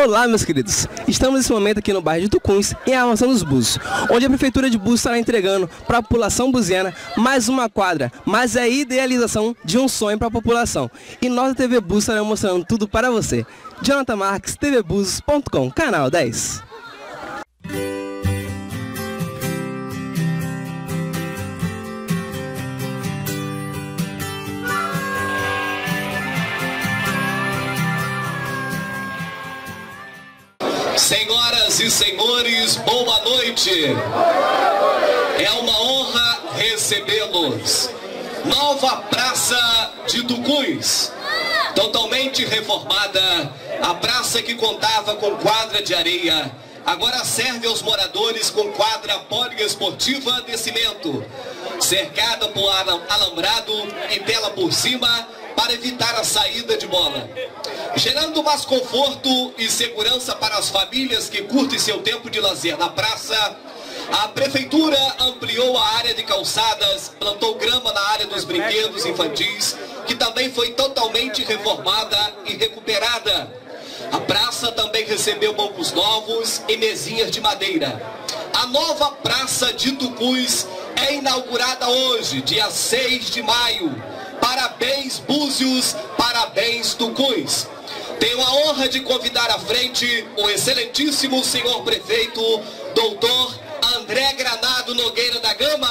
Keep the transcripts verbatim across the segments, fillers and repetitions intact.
Olá, meus queridos! Estamos nesse momento aqui no bairro de Tucuns, em Armação dos Búzios, onde a Prefeitura de Búzios estará entregando para a população buziana mais uma quadra, mas é a idealização de um sonho para a população. E nós da T V Búzios estaremos mostrando tudo para você. Jonathan Marques, T V Búzios ponto com, canal dez. Senhoras e senhores, boa noite. É uma honra recebê-los. Nova Praça de Tucuns, totalmente reformada. A praça que contava com quadra de areia, agora serve aos moradores com quadra poliesportiva de cimento, cercada por alambrado e tela por cima, para evitar a saída de bola, gerando mais conforto e segurança para as famílias que curtem seu tempo de lazer na praça. A Prefeitura ampliou a área de calçadas, plantou grama na área dos brinquedos infantis, que também foi totalmente reformada e recuperada. A praça também recebeu bancos novos e mesinhas de madeira. A nova Praça de Tucuns é inaugurada hoje, dia seis de maio. Parabéns, Búzios, parabéns, Tucuns. Tenho a honra de convidar à frente o excelentíssimo senhor prefeito, doutor André Granado Nogueira da Gama.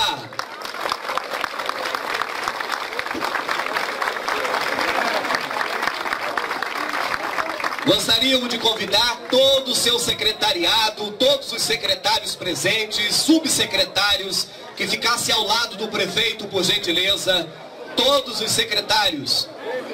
Gostaríamos de convidar todo o seu secretariado, todos os secretários presentes, subsecretários, que ficassem ao lado do prefeito, por gentileza. Todos os secretários.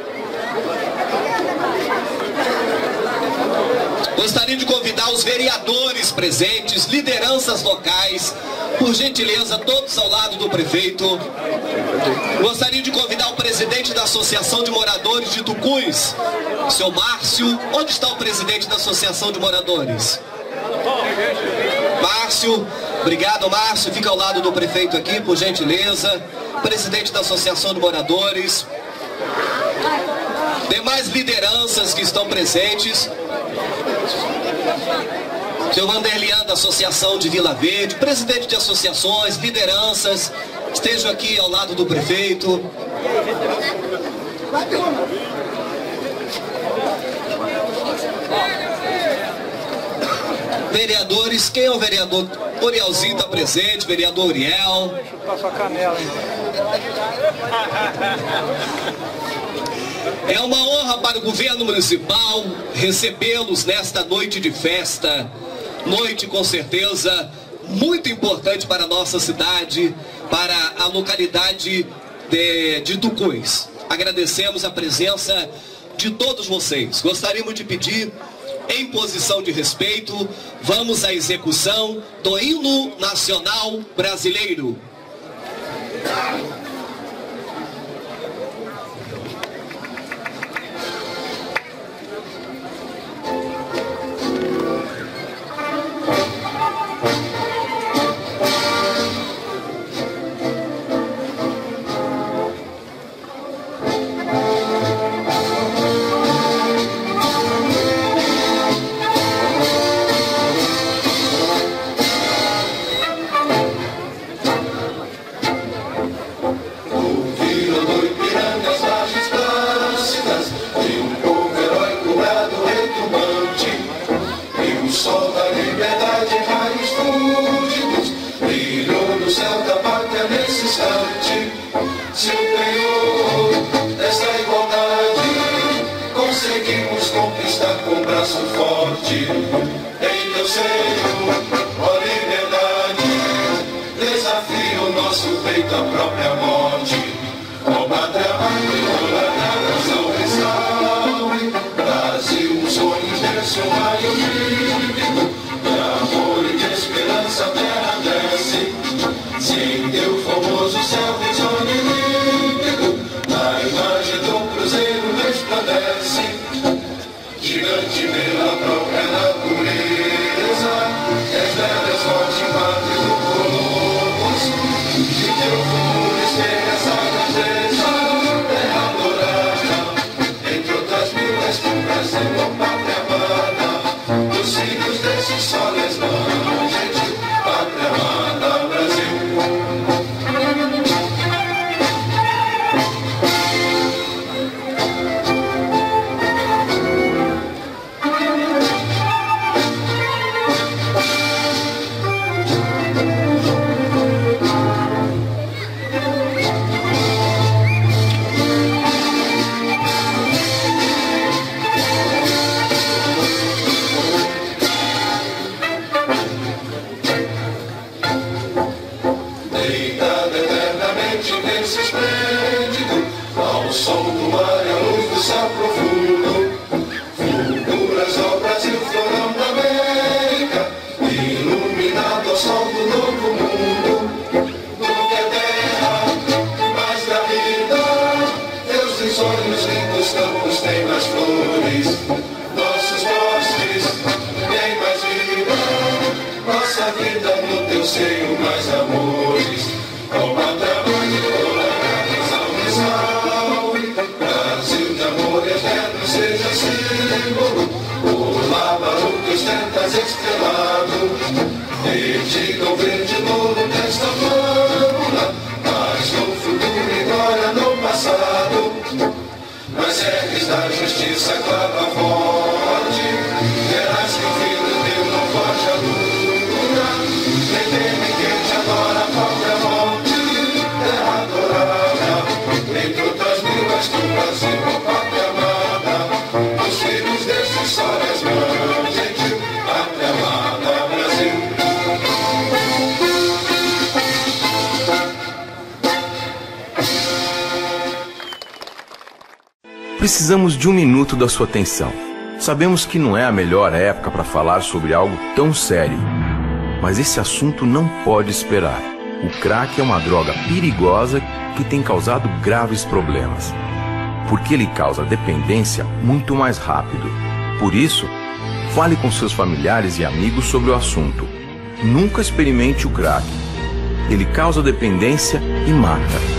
Gostaria de convidar os vereadores presentes, lideranças locais, por gentileza, todos ao lado do prefeito. Gostaria de convidar o presidente da Associação de Moradores de Tucuns, seu Márcio. Onde está o presidente da Associação de Moradores? Márcio. Obrigado, Márcio. Fica ao lado do prefeito aqui, por gentileza. Presidente da Associação de Moradores. Demais lideranças que estão presentes. Seu Vanderlian da Associação de Vila Verde, presidente de associações, lideranças, estejam aqui ao lado do prefeito. Vereadores, quem é o vereador? Urielzinho está presente, vereador Uriel. Deixa eu passar a canela, hein? É uma honra para o governo municipal recebê-los nesta noite de festa. Noite, com certeza, muito importante para a nossa cidade, para a localidade de, de Tucuns. Agradecemos a presença de todos vocês. Gostaríamos de pedir, em posição de respeito, vamos à execução do hino nacional brasileiro. passado, nas regras da justiça clama forte. Verás que o filho teu não foge à luta, nem teme quem te adora própria morte. Terra adorada, entre outras milas do Brasil, ó pátria amada, os filhos desses soles mãos, gentil, pátria amada, Brasil. Precisamos de um minuto da sua atenção. Sabemos que não é a melhor época para falar sobre algo tão sério, mas esse assunto não pode esperar. O crack é uma droga perigosa que tem causado graves problemas, porque ele causa dependência muito mais rápido. Por isso, fale com seus familiares e amigos sobre o assunto. Nunca experimente o crack. Ele causa dependência e mata.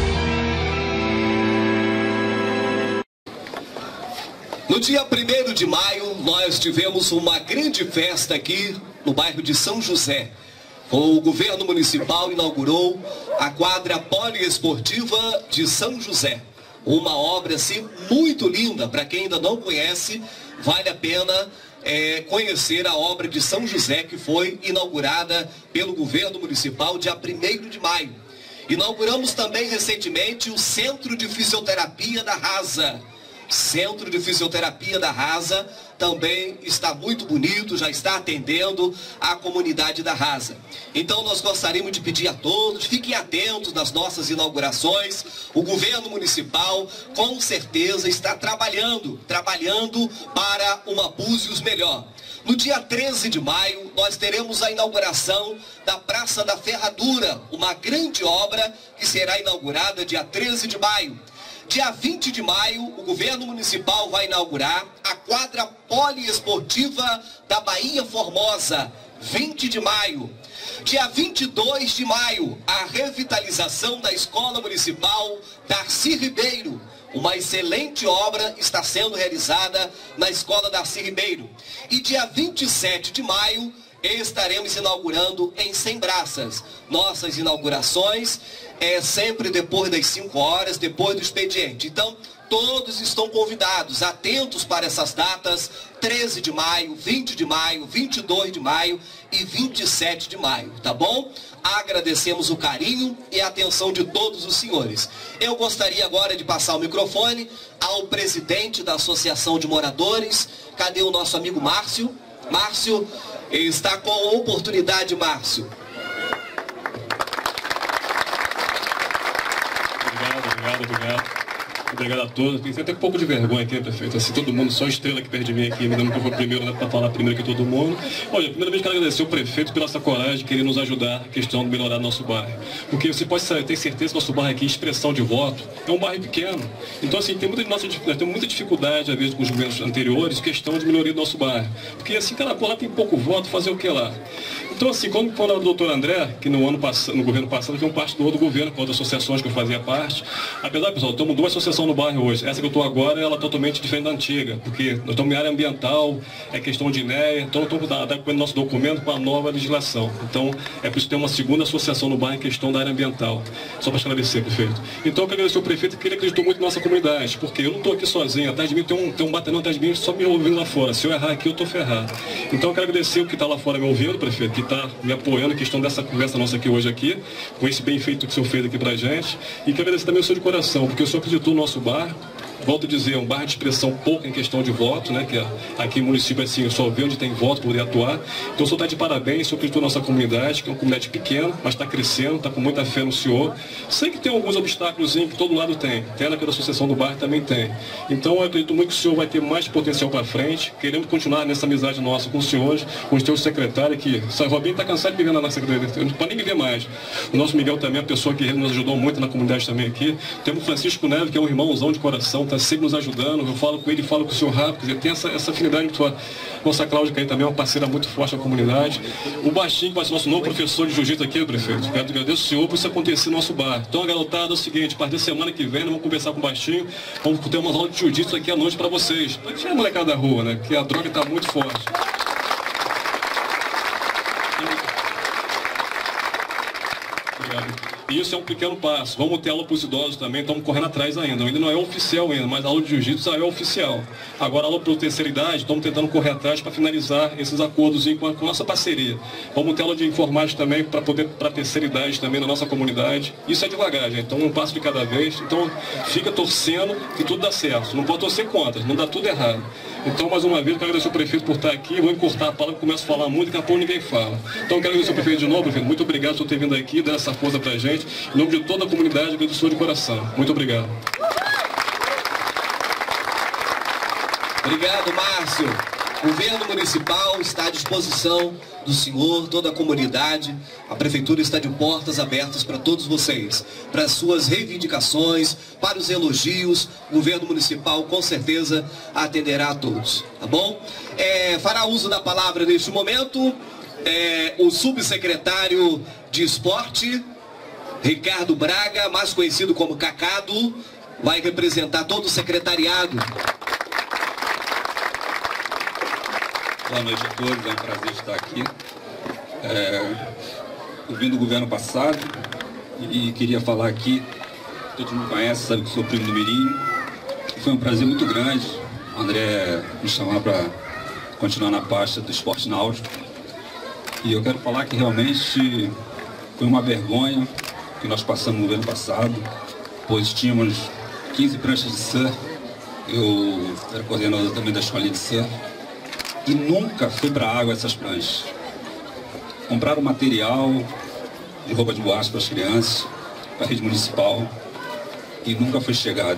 No dia primeiro de maio, nós tivemos uma grande festa aqui no bairro de São José. O governo municipal inaugurou a quadra poliesportiva de São José. Uma obra assim muito linda, para quem ainda não conhece, vale a pena é, conhecer a obra de São José, que foi inaugurada pelo governo municipal dia primeiro de maio. Inauguramos também recentemente o Centro de Fisioterapia da Rasa. Centro de Fisioterapia da Rasa também está muito bonito, já está atendendo a comunidade da Rasa. Então nós gostaríamos de pedir a todos, fiquem atentos nas nossas inaugurações. O governo municipal com certeza está trabalhando, trabalhando para uma Búzios melhor. No dia treze de maio, nós teremos a inauguração da Praça da Ferradura, uma grande obra que será inaugurada dia treze de maio. Dia vinte de maio, o governo municipal vai inaugurar a quadra poliesportiva da Bahia Formosa, vinte de maio. Dia vinte e dois de maio, a revitalização da Escola Municipal Darcy Ribeiro. Uma excelente obra está sendo realizada na Escola Darcy Ribeiro. E dia vinte e sete de maio, estaremos inaugurando em Sembraças. Nossas inaugurações é sempre depois das cinco horas, depois do expediente. Então, todos estão convidados, atentos para essas datas, treze de maio, vinte de maio, vinte e dois de maio e vinte e sete de maio, tá bom? Agradecemos o carinho e a atenção de todos os senhores. Eu gostaria agora de passar o microfone ao presidente da Associação de Moradores. Cadê o nosso amigo Márcio? Márcio, está com a oportunidade, Márcio. Obrigado, obrigado, obrigado. Obrigado a todos. Tem até um pouco de vergonha aqui, prefeito. Assim, todo mundo, só estrela aqui perto de mim aqui, me dando que eu vou primeiro, né, para falar primeiro que todo mundo. Olha, a primeira vez que quero agradecer o prefeito pela essa coragem de querer nos ajudar a questão de melhorar nosso bairro. Porque você pode ter certeza que nosso bairro aqui, expressão de voto, é um bairro pequeno. Então, assim, tem muita, nossa, nós temos muita dificuldade, às vezes, com os governos anteriores, questão de melhoria do nosso bairro. Porque, assim, cada cor lá tem pouco voto, fazer o que lá? Então, assim, quando foi o doutor André, que no ano passado, no governo passado, foi um parte do outro governo, com outras associações que eu fazia parte. Apesar, pessoal, temos duas associações no bairro hoje. Essa que eu estou agora, ela é totalmente diferente da antiga, porque nós estamos em área ambiental, é questão de I N E A, então nós estamos adaptando nosso documento para a nova legislação. Então, é por isso que tem uma segunda associação no bairro em questão da área ambiental. Só para esclarecer, prefeito. Então, eu quero agradecer ao prefeito que ele acreditou muito na nossa comunidade, porque eu não estou aqui sozinho, atrás de mim tem um, tem um batalhão atrás de mim só me ouvindo lá fora. Se eu errar aqui, eu estou ferrado. Então, eu quero agradecer o que está lá fora me ouvindo, prefeito, que está me apoiando em questão dessa conversa nossa aqui hoje aqui, com esse bem feito que o senhor fez aqui pra gente. E quero agradecer também o senhor de coração, porque o senhor acreditou no nosso bairro. Volto a dizer, é um bairro de expressão pouca em questão de voto, né? Que aqui no município, assim, só vê onde tem voto para poder atuar. Então o senhor está de parabéns, o senhor acreditou na nossa comunidade, que é uma comunidade pequena, mas está crescendo, está com muita fé no senhor. Sei que tem alguns obstáculos que todo lado tem, até naquela associação do bairro também tem. Então eu acredito muito que o senhor vai ter mais potencial para frente. Queremos continuar nessa amizade nossa com os senhores, com os teus secretários, que o Robinho está cansado de me ver na secretaria, não pode nem me ver mais. O nosso Miguel também é uma pessoa que nos ajudou muito na comunidade também aqui. Temos o Francisco Neves, que é um irmãozão de coração, está sempre nos ajudando. Eu falo com ele, falo com o senhor Rafa, quer dizer, tem essa, essa afinidade muito forte. Nossa Cláudia, que aí também é uma parceira muito forte da comunidade. O Baixinho, que vai ser nosso novo professor de jiu-jitsu aqui, prefeito. Quero agradecer ao senhor por isso acontecer no nosso bar. Então, a garotada, é o seguinte, a partir da semana que vem, nós vamos conversar com o Baixinho, vamos ter umas aulas de jiu-jitsu aqui à noite para vocês. Para tirar a molecada da rua, né? Porque a droga está muito forte. Obrigado. E isso é um pequeno passo. Vamos ter aula para os idosos também, estamos correndo atrás ainda. Ainda não é oficial ainda, mas a aula de jiu-jitsu já é oficial. Agora a aula para a terceira idade, estamos tentando correr atrás para finalizar esses acordos com a, com a nossa parceria. Vamos ter aula de informática também para poder para a terceira idade também na nossa comunidade. Isso é devagar, gente. Então um passo de cada vez. Então fica torcendo que tudo dá certo. Não pode torcer contra, não dá tudo errado. Então, mais uma vez, eu quero agradecer ao prefeito por estar aqui. Vou encurtar a palavra, começo a falar muito, daqui a pouco ninguém fala. Então, eu quero agradecer ao prefeito de novo, prefeito. Muito obrigado por ter vindo aqui, dando essa força pra gente. Em nome de toda a comunidade, agradeço de coração. Muito obrigado. Obrigado, Márcio. O governo municipal está à disposição do senhor, toda a comunidade. A prefeitura está de portas abertas para todos vocês, para as suas reivindicações, para os elogios. O governo municipal com certeza atenderá a todos, tá bom? É, fará uso da palavra neste momento é, o subsecretário de Esporte, Ricardo Braga, mais conhecido como Cacado, vai representar todo o secretariado. Boa noite a todos, é um prazer estar aqui. É, eu vim do governo passado e queria falar aqui, todo mundo conhece, sabe que sou primo do Mirim. Foi um prazer muito grande o André me chamar para continuar na pasta do esporte náutico. E eu quero falar que realmente foi uma vergonha que nós passamos no governo passado, pois tínhamos quinze pranchas de surf, eu era coordenador também da escolinha de surf, e nunca foi para a água essas pranchas. Compraram material de roupa de borracha para as crianças, para a rede municipal, e nunca foi chegado.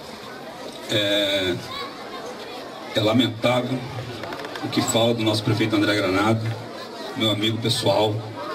É, é lamentável o que fala do nosso prefeito André Granado, meu amigo pessoal,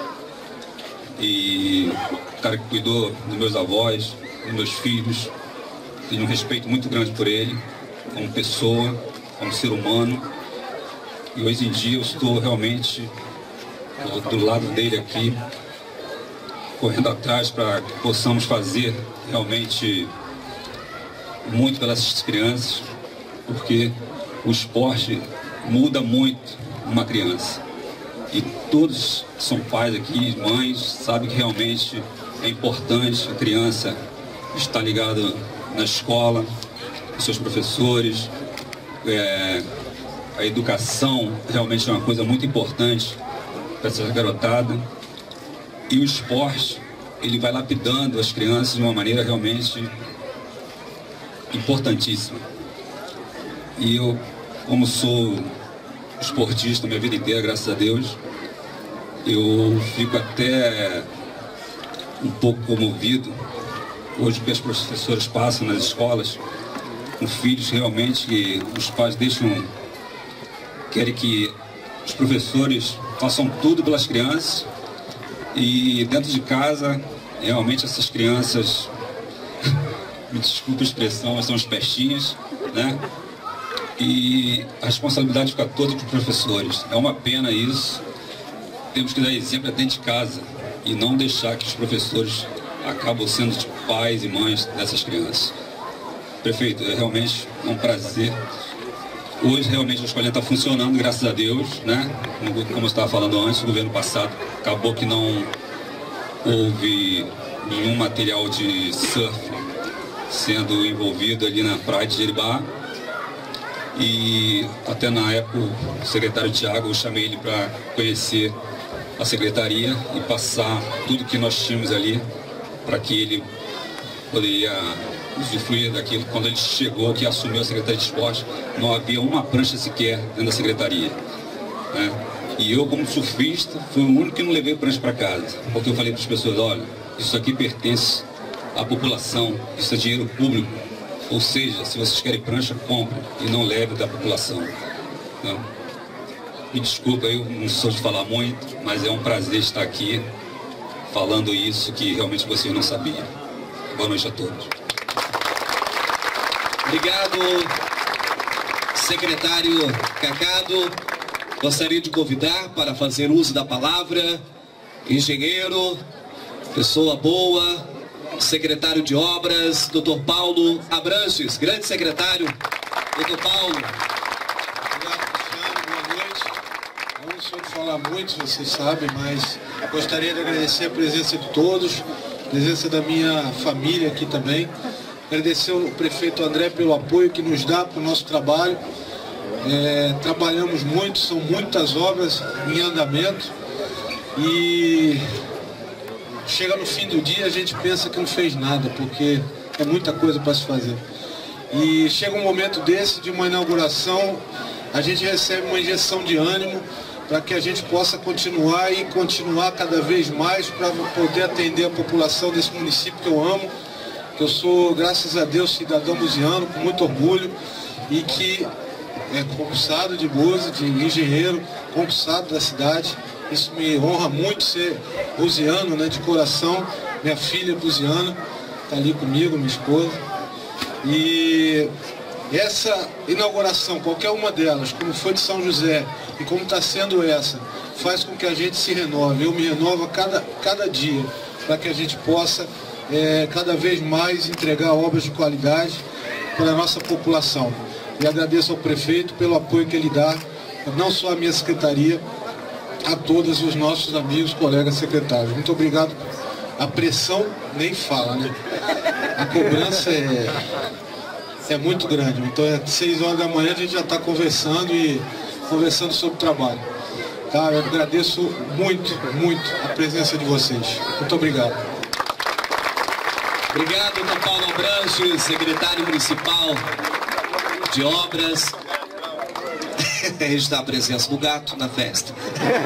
e o cara que cuidou dos meus avós, dos meus filhos. Tenho um respeito muito grande por ele, como pessoa, como ser humano. E hoje em dia eu estou realmente do, do lado dele aqui, correndo atrás para que possamos fazer realmente muito pelas crianças, porque o esporte muda muito uma criança. E todos que são pais aqui, mães, sabem que realmente é importante a criança estar ligada na escola, com seus professores. É, a educação realmente é uma coisa muito importante para essa garotada. E o esporte, ele vai lapidando as crianças de uma maneira realmente importantíssima. E eu, como sou esportista minha vida inteira, graças a Deus, eu fico até um pouco comovido hoje que as professoras passam nas escolas com filhos realmente que os pais deixam, querem que os professores façam tudo pelas crianças, e dentro de casa realmente essas crianças me desculpe a expressão, mas são os pestinhas, né? E a responsabilidade fica toda com os professores. É uma pena isso. Temos que dar exemplo dentro de casa e não deixar que os professores acabam sendo tipo, pais e mães dessas crianças. Prefeito, é realmente um prazer. Hoje realmente a escolinha está funcionando, graças a Deus, né? Como eu estava falando antes, o governo passado acabou que não houve nenhum material de surf sendo envolvido ali na praia de Jeribá. E até na época o secretário Tiago, eu chamei ele para conhecer a secretaria e passar tudo que nós tínhamos ali para que ele poderia usufruir daquilo. Quando ele chegou, que assumiu a Secretaria de Esporte, não havia uma prancha sequer dentro da secretaria, né? E eu, como surfista, fui o único que não levei prancha para casa, porque eu falei para as pessoas, olha, isso aqui pertence à população, isso é dinheiro público. Ou seja, se vocês querem prancha, comprem e não levem da população. Então, me desculpa, eu não sou de falar muito, mas é um prazer estar aqui falando isso que realmente vocês não sabiam. Boa noite a todos. Obrigado, secretário Cacado. Gostaria de convidar para fazer uso da palavra engenheiro, pessoa boa, secretário de Obras, doutor Paulo Abranches, grande secretário, doutor Paulo. Obrigado, Cristiano, boa noite. Eu não sou de falar muito, vocês sabem, mas gostaria de agradecer a presença de todos, presença da minha família aqui também. Agradecer ao prefeito André pelo apoio que nos dá para o nosso trabalho. É, trabalhamos muito, são muitas obras em andamento e chega no fim do dia a gente pensa que não fez nada, porque é muita coisa para se fazer. E chega um momento desse, de uma inauguração, a gente recebe uma injeção de ânimo para que a gente possa continuar e continuar cada vez mais para poder atender a população desse município que eu amo, que eu sou, graças a Deus, cidadão buziano, com muito orgulho, e que é concursado de Búzios, de engenheiro, concursado da cidade. Isso me honra muito ser buziano, né, de coração. Minha filha é buziana, está ali comigo, minha esposa. E essa inauguração, qualquer uma delas, como foi de São José e como está sendo essa, faz com que a gente se renove. Eu me renovo a cada, cada dia, para que a gente possa é, cada vez mais entregar obras de qualidade para a nossa população. E agradeço ao prefeito pelo apoio que ele dá, não só à minha secretaria, a todos os nossos amigos, colegas secretários. Muito obrigado. A pressão nem fala, né? A cobrança é, é muito grande. Então, às seis horas da manhã a gente já está conversando e conversando sobre o trabalho. Tá? Eu agradeço muito, muito a presença de vocês. Muito obrigado. Obrigado, doutor Paulo Abranches, secretário municipal de obras. Registrar a presença do gato na festa.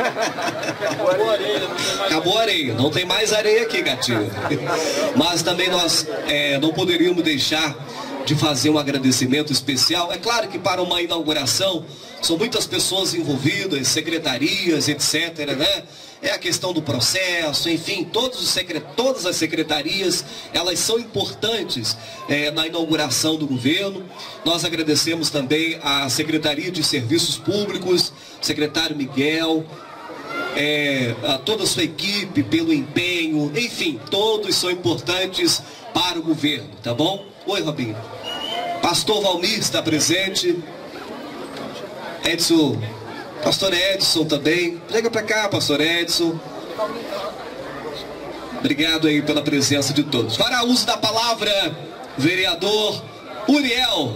Acabou a areia, não tem mais areia aqui, gatinho. Mas também nós é, não poderíamos deixar de fazer um agradecimento especial. É claro que para uma inauguração são muitas pessoas envolvidas, secretarias, etcétera, né? É a questão do processo, enfim, todos os secret... todas as secretarias, elas são importantes é, na inauguração do governo. Nós agradecemos também a Secretaria de Serviços Públicos, secretário Miguel, é, a toda a sua equipe pelo empenho, enfim, todos são importantes para o governo, tá bom? Oi, Robinho. Pastor Valmir está presente. Edson... Pastor Edson também. Chega para cá, pastor Edson. Obrigado aí pela presença de todos. Para o uso da palavra, vereador Uriel.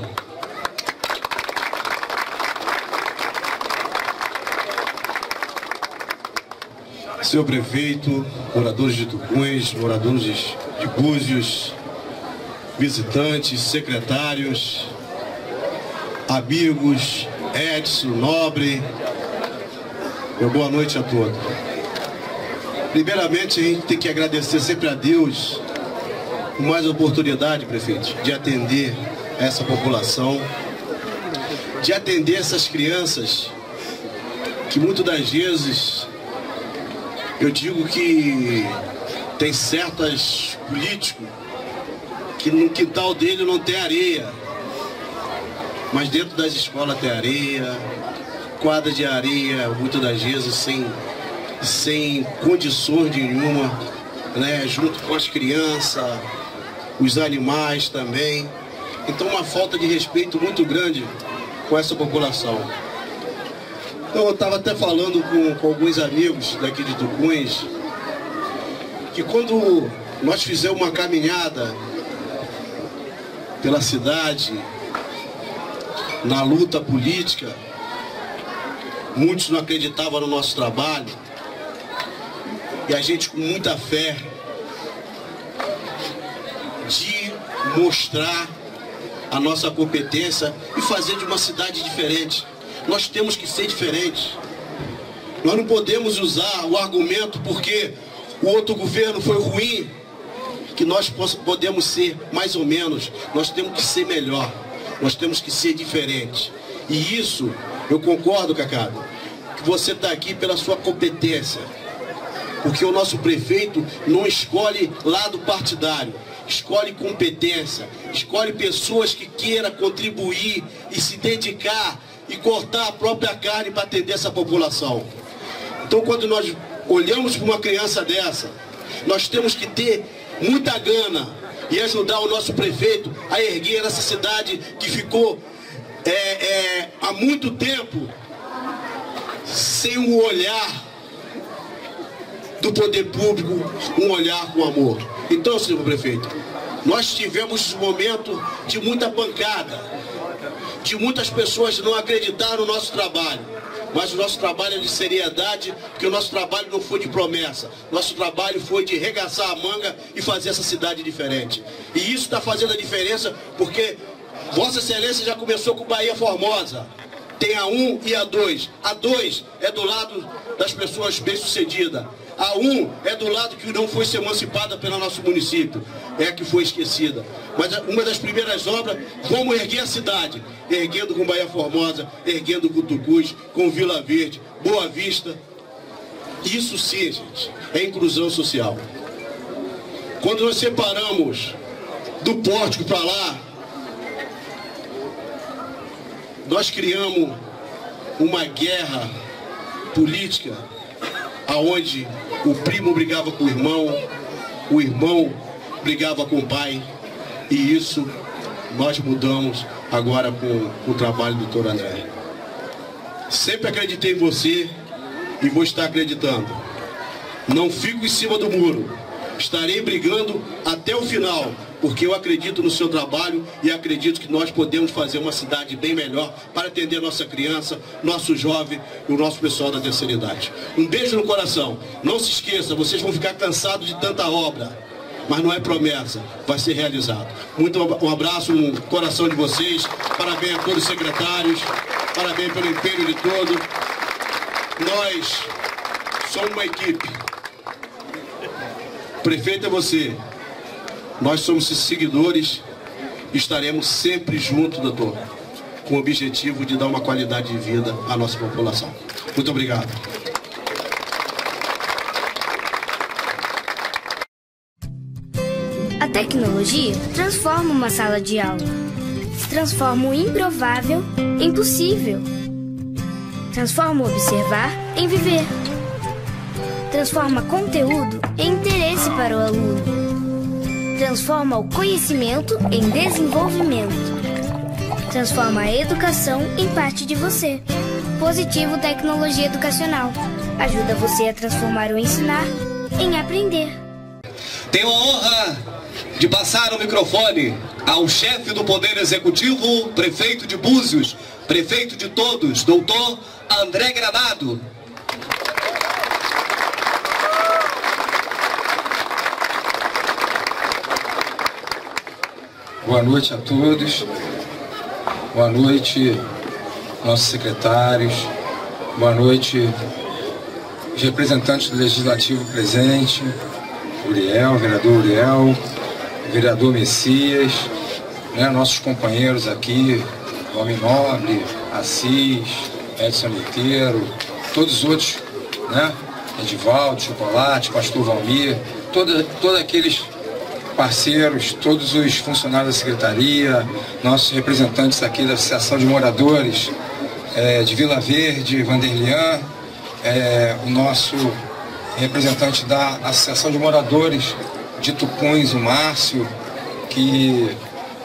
Senhor prefeito, moradores de Tucuns, moradores de Búzios, visitantes, secretários, amigos, Edson, Nobre, meu boa noite a todos. Primeiramente, a gente tem que agradecer sempre a Deus por mais oportunidade, prefeito, de atender essa população, de atender essas crianças que muitas das vezes eu digo que tem certos políticos que no quintal dele não tem areia, mas dentro das escolas tem areia, quadra de areia, muitas das vezes sem, sem condições nenhuma, né? Junto com as crianças, os animais também. Então uma falta de respeito muito grande com essa população. Então eu estava até falando com, com alguns amigos daqui de Tucuns, que quando nós fizemos uma caminhada pela cidade, na luta política, muitos não acreditavam no nosso trabalho, e a gente com muita fé de mostrar a nossa competência e fazer de uma cidade diferente. Nós temos que ser diferentes. Nós não podemos usar o argumento porque o outro governo foi ruim, que nós podemos ser mais ou menos. Nós temos que ser melhor. Nós temos que ser diferentes. E isso, eu concordo, Cacado, que você está aqui pela sua competência. Porque o nosso prefeito não escolhe lado partidário, escolhe competência, escolhe pessoas que queiram contribuir e se dedicar e cortar a própria carne para atender essa população. Então, quando nós olhamos para uma criança dessa, nós temos que ter muita gana e ajudar o nosso prefeito a erguer essa cidade que ficou é, é, há muito tempo sem o olhar do poder público um olhar com amor. Então, senhor prefeito, nós tivemos um momento de muita pancada, de muitas pessoas não acreditar no nosso trabalho. Mas o nosso trabalho é de seriedade, porque o nosso trabalho não foi de promessa. Nosso trabalho foi de regaçar a manga e fazer essa cidade diferente. E isso está fazendo a diferença porque Vossa Excelência já começou com Bahia Formosa. Tem a um e a dois. A dois é do lado das pessoas bem-sucedidas. A um é do lado que não foi se emancipada pelo nosso município, é a que foi esquecida. Mas uma das primeiras obras, vamos erguer a cidade, erguendo com Bahia Formosa, erguendo com Tucus, com Vila Verde, Boa Vista. Isso sim, gente, é inclusão social. Quando nós separamos do pórtico para lá, nós criamos uma guerra política aonde o primo brigava com o irmão, o irmão brigava com o pai, e isso nós mudamos agora com, com o trabalho do doutor André. Sempre acreditei em você e vou estar acreditando. Não fico em cima do muro, estarei brigando até o final, porque eu acredito no seu trabalho e acredito que nós podemos fazer uma cidade bem melhor para atender nossa criança, nosso jovem e o nosso pessoal da terceira idade. Um beijo no coração. Não se esqueça, vocês vão ficar cansados de tanta obra, mas não é promessa, vai ser realizado. Muito um abraço no coração de vocês, parabéns a todos os secretários, parabéns pelo empenho de todos. Nós somos uma equipe. O prefeito é você. Nós somos seguidores, estaremos sempre juntos, doutor, com o objetivo de dar uma qualidade de vida à nossa população. Muito obrigado. A tecnologia transforma uma sala de aula, transforma o improvável em possível, transforma o observar em viver, transforma conteúdo em interesse para o aluno. Transforma o conhecimento em desenvolvimento. Transforma a educação em parte de você. Positivo Tecnologia Educacional. Ajuda você a transformar o ensinar em aprender. Tenho a honra de passar o microfone ao chefe do Poder Executivo, prefeito de Búzios, prefeito de todos, doutor André Granado. Boa noite a todos, boa noite nossos secretários, boa noite os representantes do Legislativo presente, Uriel, vereador Uriel, vereador Messias, né, nossos companheiros aqui, Homem Nobre, Assis, Edson Leiteiro, todos os outros, né, Edivaldo, Chocolate, Pastor Valmir, todos todo aqueles parceiros, todos os funcionários da Secretaria, nossos representantes aqui da Associação de Moradores é, de Vila Verde, Vanderlian, é, o nosso representante da Associação de Moradores de Tucuns, o Márcio, que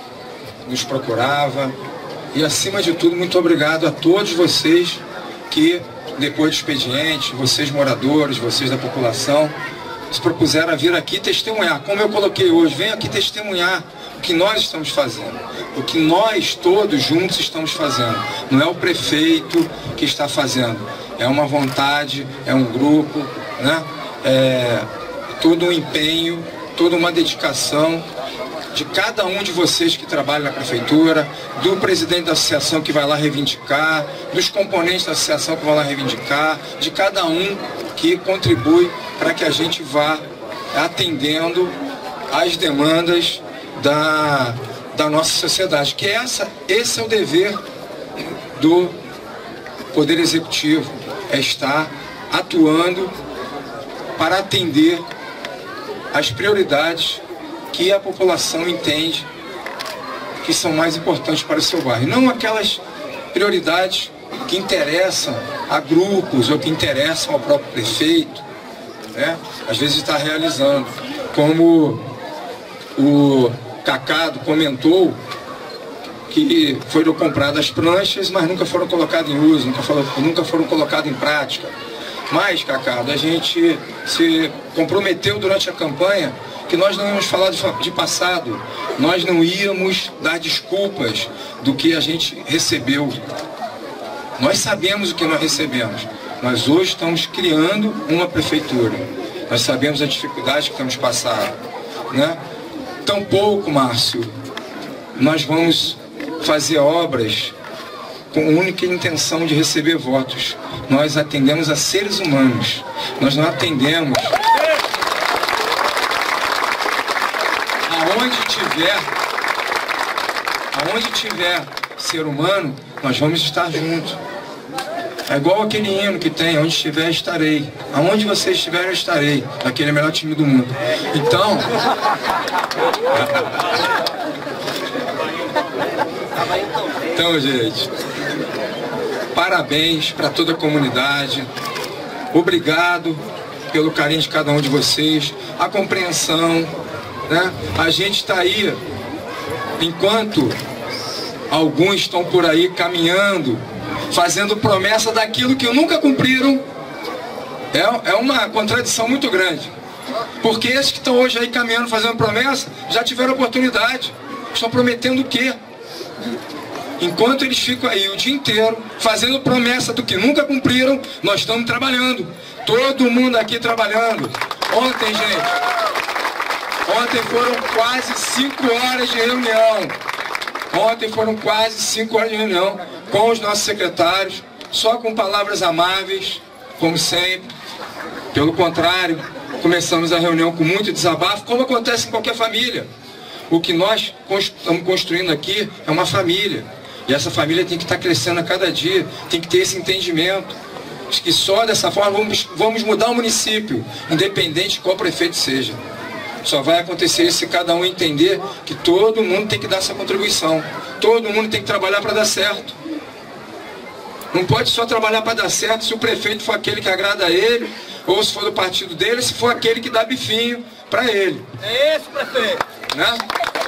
nos procurava. E, acima de tudo, muito obrigado a todos vocês que, depois do expediente, vocês moradores, vocês da população, se propuseram a vir aqui testemunhar, como eu coloquei hoje, venham aqui testemunhar o que nós estamos fazendo, o que nós todos juntos estamos fazendo. Não é o prefeito que está fazendo, é uma vontade, é um grupo, né? É todo um empenho, toda uma dedicação de cada um de vocês que trabalham na prefeitura, do presidente da associação que vai lá reivindicar, dos componentes da associação que vão lá reivindicar, de cada um que contribui para que a gente vá atendendo às demandas da, da nossa sociedade, que essa, esse é o dever do Poder Executivo, é estar atuando para atender as prioridades que a população entende que são mais importantes para o seu bairro. Não aquelas prioridades que interessam a grupos ou que interessam ao próprio prefeito, né? Às vezes está realizando. Como o Cacado comentou, que foram compradas pranchas, mas nunca foram colocadas em uso, nunca foram, nunca foram colocadas em prática. Mas, Cacado, a gente se comprometeu durante a campanha que nós não íamos falar de, de passado, nós não íamos dar desculpas do que a gente recebeu. Nós sabemos o que nós recebemos. Nós hoje estamos criando uma prefeitura. Nós sabemos a dificuldade que estamos passando, né? Tampouco, Márcio, nós vamos fazer obras com a única intenção de receber votos. Nós atendemos a seres humanos. Nós não atendemos... Aonde tiver, aonde tiver ser humano, nós vamos estar juntos. É igual aquele hino que tem, onde estiver, estarei. Aonde você estiver, eu estarei. Aquele é o melhor time do mundo. Então... Então, gente, parabéns para toda a comunidade. Obrigado pelo carinho de cada um de vocês, a compreensão, né? A gente está aí, enquanto alguns estão por aí caminhando, fazendo promessa daquilo que nunca cumpriram. É, é uma contradição muito grande. Porque esses que estão hoje aí caminhando, fazendo promessa, já tiveram oportunidade. Estão prometendo o quê? Enquanto eles ficam aí o dia inteiro fazendo promessa do que nunca cumpriram, nós estamos trabalhando. Todo mundo aqui trabalhando. Ontem, gente, ontem foram quase cinco horas de reunião. Ontem foram quase cinco horas de reunião com os nossos secretários, só com palavras amáveis, como sempre. Pelo contrário, começamos a reunião com muito desabafo, como acontece em qualquer família. O que nós estamos construindo aqui é uma família. E essa família tem que estar crescendo a cada dia, tem que ter esse entendimento. Acho que só dessa forma vamos, vamos mudar o município, independente de qual prefeito seja. Só vai acontecer isso se cada um entender que todo mundo tem que dar essa contribuição. Todo mundo tem que trabalhar para dar certo. Não pode só trabalhar para dar certo se o prefeito for aquele que agrada a ele, ou se for do partido dele, se for aquele que dá bifinho para ele. É esse, prefeito. Né?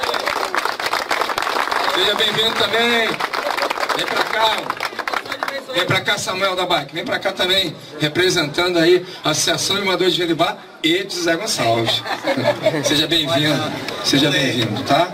Seja bem-vindo também. Vem pra cá. Vem pra cá, Samuel da Barca. Vem pra cá também, representando aí a Associação de Moradores de Jeribá e de José Gonçalves. Seja bem-vindo. Seja bem-vindo, tá?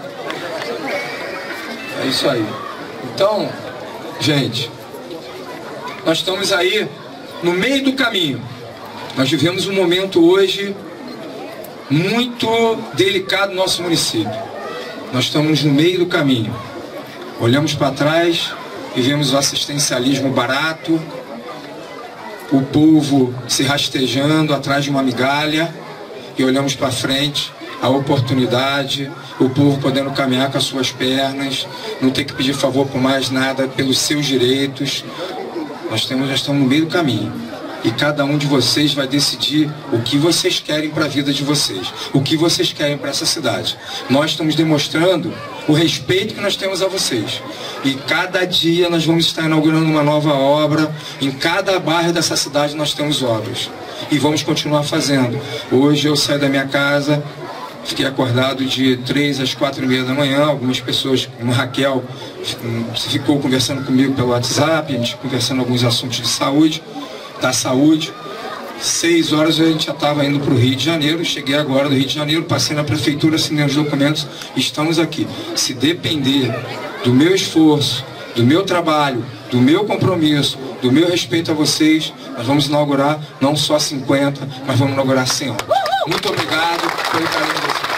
É isso aí. Então, gente, nós estamos aí no meio do caminho. Nós vivemos um momento hoje muito delicado no nosso município. Nós estamos no meio do caminho. Olhamos para trás e vemos o assistencialismo barato, o povo se rastejando atrás de uma migalha, e olhamos para frente a oportunidade, o povo podendo caminhar com as suas pernas, não ter que pedir favor por mais nada, pelos seus direitos. Nós, temos, nós estamos no meio do caminho. E cada um de vocês vai decidir o que vocês querem para a vida de vocês, o que vocês querem para essa cidade. Nós estamos demonstrando o respeito que nós temos a vocês. E cada dia nós vamos estar inaugurando uma nova obra. Em cada bairro dessa cidade nós temos obras. E vamos continuar fazendo. Hoje eu saí da minha casa, fiquei acordado de três às quatro e meia da manhã. Algumas pessoas, como a Raquel, ficou conversando comigo pelo WhatsApp, a gente conversando alguns assuntos de saúde. Da saúde, seis horas a gente já estava indo para o Rio de Janeiro, cheguei agora do Rio de Janeiro, passei na prefeitura, assinei os documentos, estamos aqui. Se depender do meu esforço, do meu trabalho, do meu compromisso, do meu respeito a vocês, nós vamos inaugurar não só cinquenta, mas vamos inaugurar cem obras. Muito obrigado pelo carinho de vocês.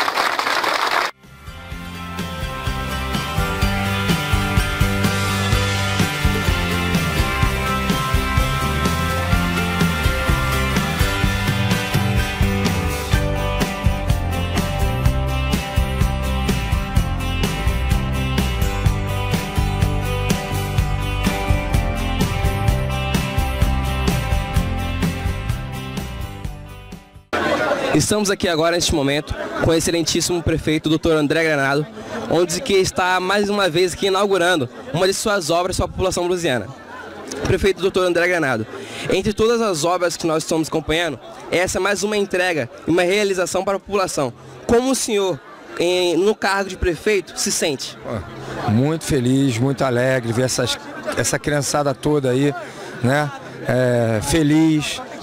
Estamos aqui agora, neste momento, com o excelentíssimo prefeito, doutor André Granado, onde que está mais uma vez aqui inaugurando uma de suas obras para a população blusiana. Prefeito doutor André Granado, entre todas as obras que nós estamos acompanhando, essa é mais uma entrega e uma realização para a população. Como o senhor, em, no cargo de prefeito, se sente? Muito feliz, muito alegre ver essas, essa criançada toda aí, né? É, feliz,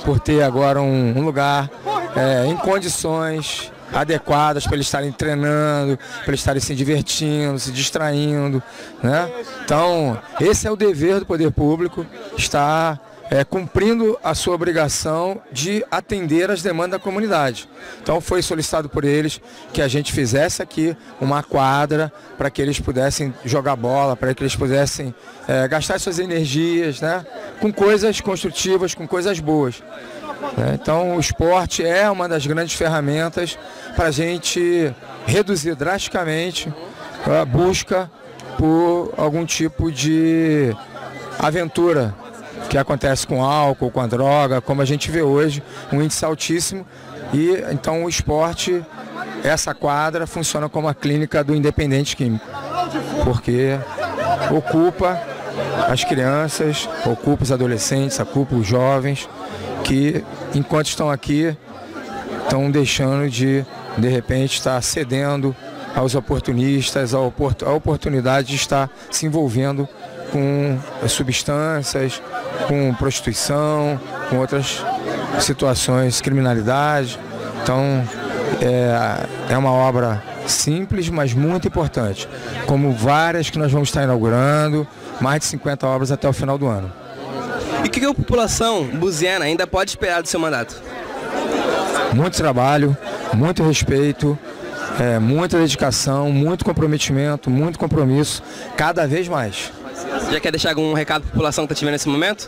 por ter agora um, um lugar é, em condições adequadas para eles estarem treinando, para eles estarem se divertindo, se distraindo, né? Então, esse é o dever do poder público, estar é, cumprindo a sua obrigação de atender as demandas da comunidade. Então, foi solicitado por eles que a gente fizesse aqui uma quadra para que eles pudessem jogar bola, para que eles pudessem é, gastar suas energias, né? Com coisas construtivas, com coisas boas. Então, o esporte é uma das grandes ferramentas para a gente reduzir drasticamente a busca por algum tipo de aventura que acontece com álcool, com a droga, como a gente vê hoje, um índice altíssimo. E então o esporte, essa quadra, funciona como a clínica do independente químico, porque ocupa as crianças, ocupa os adolescentes, ocupa os jovens, que enquanto estão aqui, estão deixando de, de repente, estar cedendo aos oportunistas, a oportunidade de estar se envolvendo com substâncias, com prostituição, com outras situações, criminalidade. Então, é, é uma obra simples, mas muito importante, como várias que nós vamos estar inaugurando, mais de cinquenta obras até o final do ano. E o que a população buziana ainda pode esperar do seu mandato? Muito trabalho, muito respeito, é, muita dedicação, muito comprometimento, muito compromisso, cada vez mais. Já quer deixar algum recado para a população que está te vendo nesse momento?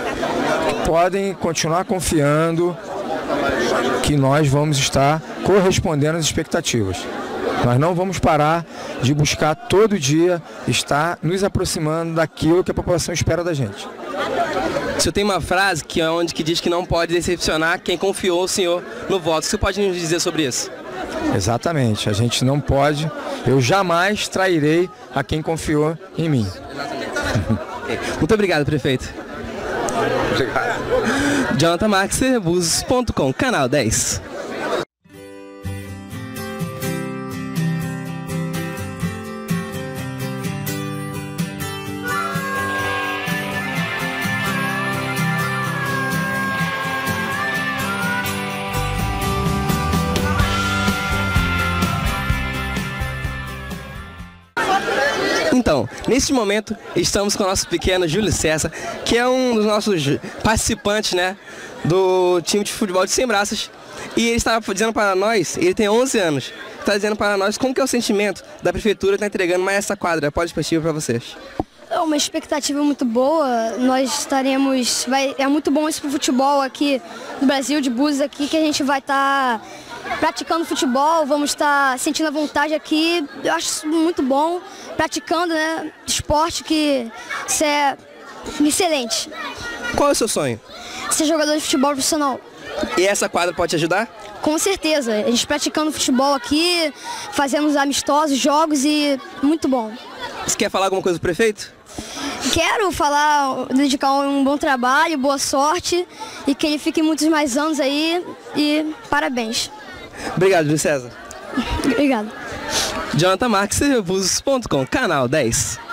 Podem continuar confiando que nós vamos estar correspondendo às expectativas. Nós não vamos parar de buscar todo dia estar nos aproximando daquilo que a população espera da gente. O senhor tem uma frase que é onde que diz que não pode decepcionar quem confiou o senhor no voto. O que você pode nos dizer sobre isso? Exatamente, a gente não pode, eu jamais trairei a quem confiou em mim. Muito obrigado, prefeito. Obrigado. Jonathan Marques, Búzios ponto com, canal dez. Então, neste momento, estamos com o nosso pequeno Júlio César, que é um dos nossos participantes, né, do time de futebol de Sem Braças. E ele está dizendo para nós, ele tem onze anos, está dizendo para nós como que é o sentimento da prefeitura estar entregando mais essa quadra. Pode perspectiva para vocês. É uma expectativa muito boa, nós estaremos, vai, é muito bom isso para o futebol aqui no Brasil, de Búzios aqui, que a gente vai estar praticando futebol, vamos estar sentindo a vontade aqui, eu acho isso muito bom, praticando, né, esporte, que isso é excelente. Qual é o seu sonho? Ser jogador de futebol profissional. E essa quadra pode te ajudar? Com certeza, a gente praticando futebol aqui, fazemos amistosos, jogos e muito bom. Você quer falar alguma coisa pro prefeito? Quero falar, dedicar um bom trabalho, boa sorte e que ele fique muitos mais anos aí e parabéns. Obrigado, Júlio César. Obrigado. Jonathan Marques, Búzios ponto com, canal dez.